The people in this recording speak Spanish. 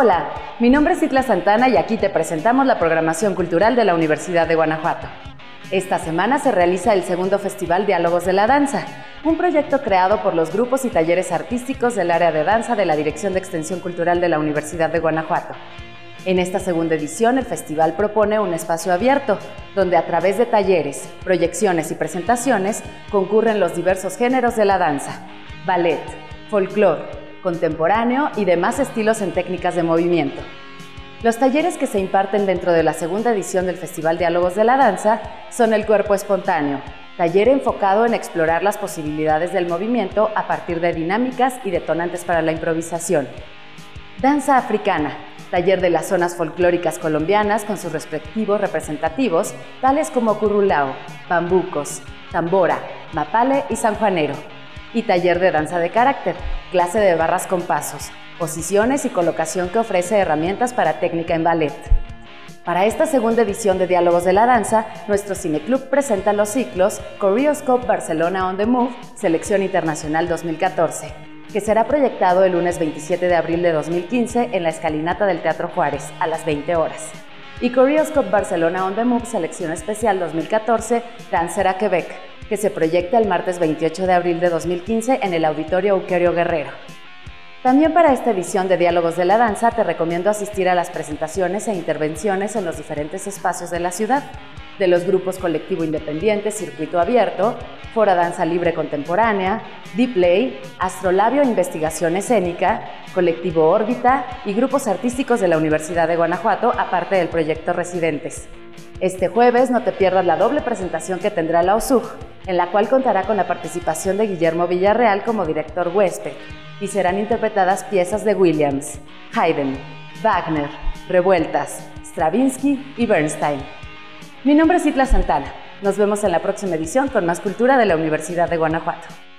Hola, mi nombre es Itla Santana y aquí te presentamos la programación cultural de la Universidad de Guanajuato. Esta semana se realiza el segundo Festival Diálogos de la Danza, un proyecto creado por los grupos y talleres artísticos del área de danza de la Dirección de Extensión Cultural de la Universidad de Guanajuato. En esta segunda edición, el festival propone un espacio abierto, donde a través de talleres, proyecciones y presentaciones concurren los diversos géneros de la danza: ballet, folclore, contemporáneo y demás estilos en técnicas de movimiento. Los talleres que se imparten dentro de la segunda edición del Festival Diálogos de la Danza son el cuerpo espontáneo, taller enfocado en explorar las posibilidades del movimiento a partir de dinámicas y detonantes para la improvisación. Danza africana, taller de las zonas folclóricas colombianas con sus respectivos representativos, tales como currulao, bambucos, tambora, mapale y sanjuanero. Y taller de danza de carácter, clase de barras con pasos, posiciones y colocación que ofrece herramientas para técnica en ballet. Para esta segunda edición de Diálogos de la Danza, nuestro cineclub presenta los ciclos Choreoscope Barcelona on the Move, Selección Internacional 2014, que será proyectado el lunes 27 de abril de 2015 en la escalinata del Teatro Juárez, a las 20 horas. Y Choreoscope Barcelona on the Move, Selección Especial 2014, Dancer a Quebec, que se proyecta el martes 28 de abril de 2015 en el Auditorio Euquerio Guerrero. También para esta edición de Diálogos de la Danza te recomiendo asistir a las presentaciones e intervenciones en los diferentes espacios de la ciudad, de los grupos Colectivo Independiente, Circuito Abierto, Fora Danza Libre Contemporánea, D-Play, Astrolabio Investigación Escénica, Colectivo Órbita y grupos artísticos de la Universidad de Guanajuato, aparte del proyecto Residentes. Este jueves no te pierdas la doble presentación que tendrá la OSUG, en la cual contará con la participación de Guillermo Villarreal como director huésped, y serán interpretadas piezas de Williams, Haydn, Wagner, Revueltas, Stravinsky y Bernstein. Mi nombre es Itla Santana. Nos vemos en la próxima edición con más cultura de la Universidad de Guanajuato.